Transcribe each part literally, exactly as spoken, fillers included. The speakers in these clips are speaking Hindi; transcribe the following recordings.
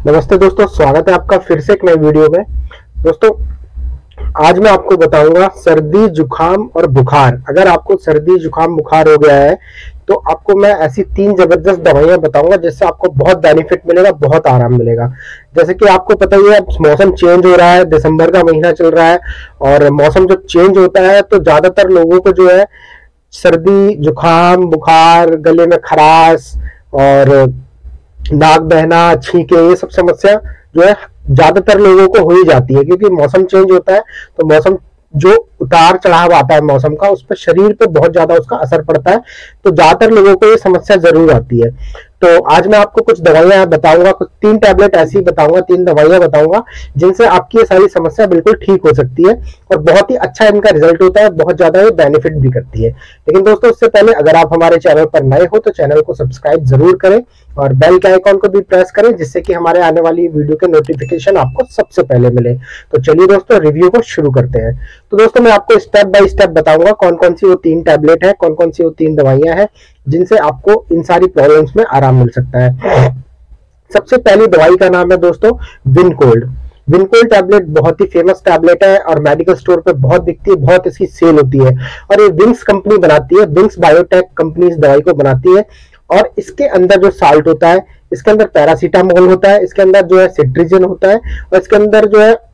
नमस्ते दोस्तों, स्वागत है आपका फिर से एक नए वीडियो में। दोस्तों, आज मैं आपको बताऊंगा सर्दी जुकाम और बुखार। अगर आपको सर्दी जुकाम बुखार हो गया है तो आपको मैं ऐसी तीन जबरदस्त दवाइयां बताऊंगा जिससे आपको बहुत बेनिफिट मिलेगा, बहुत आराम मिलेगा। जैसे कि आपको पता ही है, मौसम चेंज हो रहा है, दिसंबर का महीना चल रहा है और मौसम जब चेंज होता है तो ज्यादातर लोगों को जो है सर्दी जुकाम बुखार, गले में खराश और नाक बहना, छींके, ये सब समस्या जो है ज्यादातर लोगों को हो ही जाती है, क्योंकि मौसम चेंज होता है तो मौसम जो उतार चढ़ाव आता है मौसम का, उस पर शरीर पे बहुत ज्यादा उसका असर पड़ता है। तो ज्यादातर लोगों को ये समस्या जरूर आती है। तो आज मैं आपको कुछ दवाइयां बताऊंगा, कुछ तीन टैबलेट ऐसी बताऊंगा, तीन दवाइयां बताऊंगा जिनसे आपकी ये सारी समस्या बिल्कुल ठीक हो सकती है और बहुत ही अच्छा इनका रिजल्ट होता है, बहुत ज्यादा ये बेनिफिट भी करती है। लेकिन दोस्तों, उससे पहले अगर आप हमारे चैनल पर नए हो तो चैनल को सब्सक्राइब जरूर करें और बेल के आइकॉन को भी प्रेस करें, जिससे कि हमारे आने वाली वीडियो के नोटिफिकेशन आपको सबसे पहले मिले। तो चलिए दोस्तों, रिव्यू को शुरू करते हैं। तो दोस्तों, मैं आपको स्टेप बाय स्टेप बताऊंगा कौन कौन सी वो तीन टैबलेट है, कौन कौन सी वो तीन दवाइयां हैं जिनसे आपको इन सारी प्रॉब्लम्स में आराम मिल सकता है। सबसे पहली दवाई का नाम है दोस्तों विनकोल्ड। विनकोल्ड टैबलेट बहुत ही फेमस टैबलेट है और मेडिकल स्टोर पे बहुत बिकती है, बहुत इसकी सेल होती है और ये विंग्स कंपनी बनाती है, विंग्स बायोटेक कंपनी इस दवाई को बनाती है। और इसके अंदर जो साल्ट होता है, इसके अंदर पैरासीटामोल होता है, इसके अंदर जो है सिट्रिजिन होता है और इसके अंदर जो है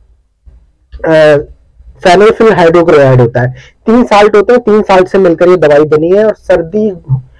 फेनोल्फिन हाइड्रोक्लोराइड होता है। तीन साल्ट होते हैं, तीन साल्ट से मिलकर ये दवाई बनी है और सर्दी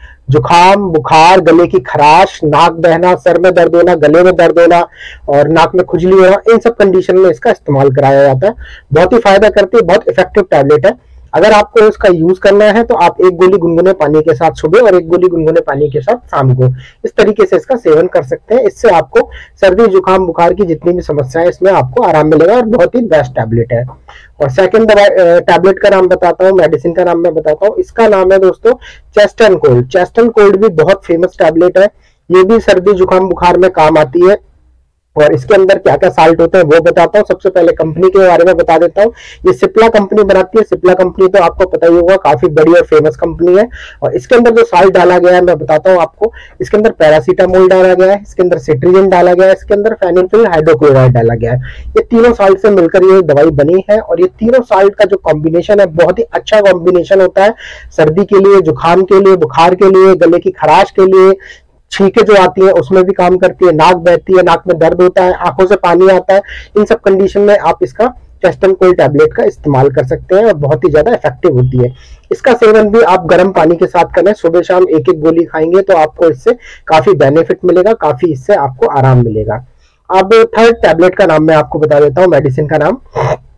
जुकाम बुखार, गले की खराश, नाक बहना, सर में दर्द होना, गले में दर्द होना और नाक में खुजली होना, इन सब कंडीशन में इसका इस्तेमाल कराया जाता है। बहुत ही फायदा करती है, बहुत इफेक्टिव टैबलेट है। अगर आपको इसका यूज करना है तो आप एक गोली गुनगुने पानी के साथ सुबह और एक गोली गुनगुने पानी के साथ शाम को, इस तरीके से इसका सेवन कर सकते हैं। इससे आपको सर्दी जुकाम बुखार की जितनी भी समस्या है इसमें आपको आराम मिलेगा और बहुत ही बेस्ट टैबलेट है। और सेकंड दवाई टैबलेट का नाम बताता हूँ, मेडिसिन का नाम मैं बताता हूँ। इसका नाम है दोस्तों chest and cold. Chest and cold भी बहुत फेमस टैबलेट है, ये भी सर्दी जुकाम बुखार में काम आती है। और इसके अंदर क्या क्या साल्ट होते हैं वो बताता हूँ। सबसे पहले कंपनी के बारे में बता देता हूँ। ये सिप्ला कंपनी बनाती है। सिप्ला कंपनी तो आपको पता ही होगा, काफी बड़ी और फेमस कंपनी है। और इसके अंदर जो साल्ट डाला गया है मैं बताता हूँ आपको। इसके अंदर पैरासीटामोल डाला गया है, इसके अंदर सिट्रिजिन डाला गया है, इसके अंदर फेनोल्फिन हाइड्रोक्लोराइड डाला गया है। ये तीनों साल्ट से मिलकर ये दवाई बनी है और ये तीनों साल्ट का जो कॉम्बिनेशन है बहुत ही अच्छा कॉम्बिनेशन होता है। सर्दी के लिए, जुकाम के लिए, बुखार के लिए, गले की खराश के लिए, छींके जो आती है उसमें भी काम करती है, नाक बहती है, नाक में दर्द होता है, आंखों से पानी आता है, इन सब कंडीशन में आप इसका चेस्ट एंड कोल्ड टैबलेट का इस्तेमाल कर सकते हैं और बहुत ही ज्यादा इफेक्टिव होती है। इसका सेवन भी आप गर्म पानी के साथ करें, सुबह शाम एक एक गोली खाएंगे तो आपको इससे काफी बेनिफिट मिलेगा, काफी इससे आपको आराम मिलेगा। अब थर्ड टैबलेट का नाम मैं आपको बता देता हूँ, मेडिसिन का नाम।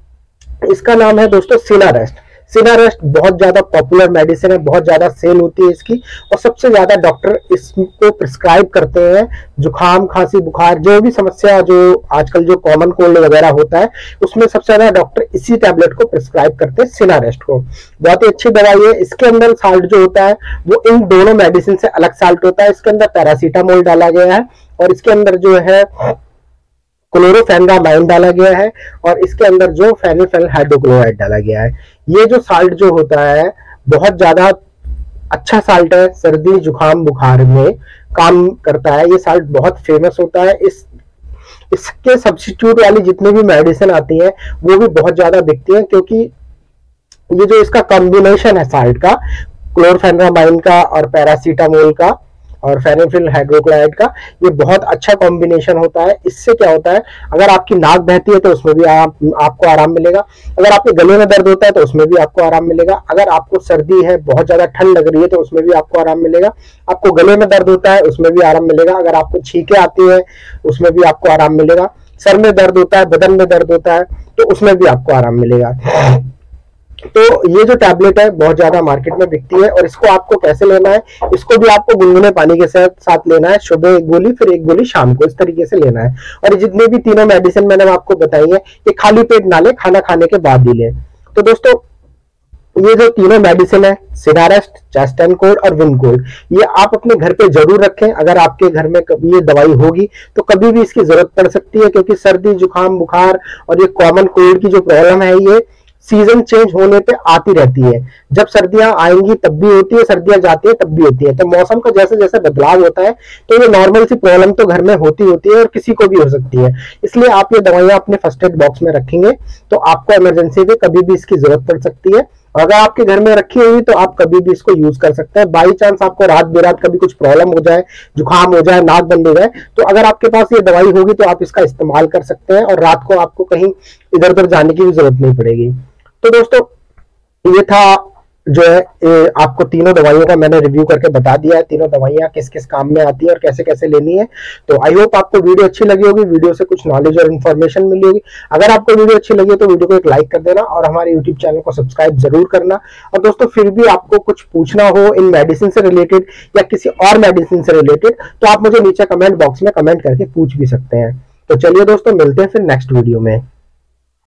इसका नाम है दोस्तों सिनारेस्ट। सिनारेस्ट बहुत ज्यादा पॉपुलर मेडिसिन है, बहुत ज्यादा सेल होती है इसकी और सबसे ज्यादा डॉक्टर इसको प्रिस्क्राइब करते हैं। जुकाम खांसी बुखार जो भी समस्या, जो आजकल जो कॉमन कोल्ड वगैरह होता है उसमें सबसे ज्यादा डॉक्टर इसी टैबलेट को प्रिस्क्राइब करते हैं, सिनारेस्ट को। बहुत ही अच्छी दवाई है। इसके अंदर साल्ट जो होता है वो इन दोनों मेडिसिन से अलग साल्ट होता है। इसके अंदर पैरासीटामोल डाला गया है और इसके अंदर जो है क्लोरोफेनामाइन डाला गया है और इसके अंदर जो फेनोल्फिन हाइड्रोक्लोराइड डाला गया है। ये जो साल्ट जो होता है बहुत ज्यादा अच्छा साल्ट है, सर्दी जुकाम बुखार में काम करता है। ये साल्ट बहुत फेमस होता है। इस इसके सब्स्टिट्यूट वाली जितनी भी मेडिसिन आती है वो भी बहुत ज्यादा बिकती है, क्योंकि ये जो इसका कॉम्बिनेशन है साल्ट का, क्लोरोफेनामाइन का और पैरासीटामोल का और फेनोल्फिन हाइड्रोक्लोराइड का, ये बहुत अच्छा कॉम्बिनेशन होता है। इससे क्या होता है, अगर आपकी नाक बहती है तो उसमें भी आप, आपको आराम मिलेगा। अगर आपके गले में दर्द होता है तो उसमें भी आपको आराम मिलेगा। अगर आपको सर्दी है, बहुत ज्यादा ठंड लग रही है तो उसमें भी आपको आराम मिलेगा। आपको गले में दर्द होता है उसमें भी आराम मिलेगा। अगर आपको छींके आती है उसमें भी आपको आराम मिलेगा। सर में दर्द होता है, बदन में दर्द होता है तो उसमें भी आपको आराम मिलेगा। तो ये जो टैबलेट है बहुत ज्यादा मार्केट में बिकती है और इसको आपको कैसे लेना है, इसको भी आपको गुनगुने पानी के साथ साथ लेना है। सुबह एक गोली, फिर एक गोली शाम को, इस तरीके से लेना है। और जितने भी तीनों मेडिसिन मैंने आपको बताई है ये खाली पेट ना ले, खाना खाने के बाद ही ले। तो दोस्तों, ये जो तीनों मेडिसिन है, सिनारेस्ट, चेस्ट एंड कोल्ड और विनकोल्ड, ये आप अपने घर पे जरूर रखें। अगर आपके घर में कभी ये दवाई होगी तो कभी भी इसकी जरूरत पड़ सकती है, क्योंकि सर्दी जुकाम बुखार और ये कॉमन कोल्ड की जो प्रॉब्लम है ये सीजन चेंज होने पे आती रहती है। जब सर्दियां आएंगी तब भी होती है, सर्दियां जाती है तब भी होती है। तो मौसम का जैसे जैसे बदलाव होता है तो ये नॉर्मल सी प्रॉब्लम तो घर में होती होती है और किसी को भी हो सकती है। इसलिए आप ये दवाइयां अपने फर्स्ट एड बॉक्स में रखेंगे तो आपको इमरजेंसी में कभी भी इसकी जरूरत पड़ सकती है। अगर आपके घर में रखी हुई तो आप कभी भी इसको यूज कर सकते हैं। बाई चांस आपको रात बेरात कभी कुछ प्रॉब्लम हो जाए, जुकाम हो जाए, नाक बंद हो जाए, तो अगर आपके पास ये दवाई होगी तो आप इसका इस्तेमाल कर सकते हैं और रात को आपको कहीं इधर उधर जाने की भी जरूरत नहीं पड़ेगी। तो दोस्तों ये था जो है ए, आपको तीनों दवाइयों का मैंने रिव्यू करके बता दिया है, तीनों दवाइयां किस किस काम में आती है और कैसे कैसे लेनी है। तो आई होप आपको वीडियो अच्छी लगी होगी, वीडियो से कुछ नॉलेज और इन्फॉर्मेशन मिली होगी। अगर आपको वीडियो अच्छी लगी तो वीडियो को एक लाइक कर देना और हमारे यूट्यूब चैनल को सब्सक्राइब जरूर करना। और दोस्तों फिर भी आपको कुछ पूछना हो इन मेडिसिन से रिलेटेड या किसी और मेडिसिन से रिलेटेड तो आप मुझे नीचे कमेंट बॉक्स में कमेंट करके पूछ भी सकते हैं। तो चलिए दोस्तों मिलते हैं फिर नेक्स्ट वीडियो में।